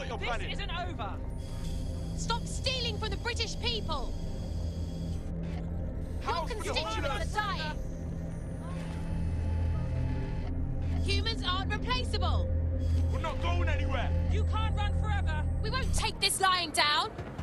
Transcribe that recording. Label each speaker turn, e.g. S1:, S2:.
S1: what you're planning.
S2: This isn't over.
S3: Stop stealing from the British people! Your constituents are dying! Humans aren't replaceable!
S1: We're not going anywhere.
S2: You can't run forever.
S3: We won't take this lying down!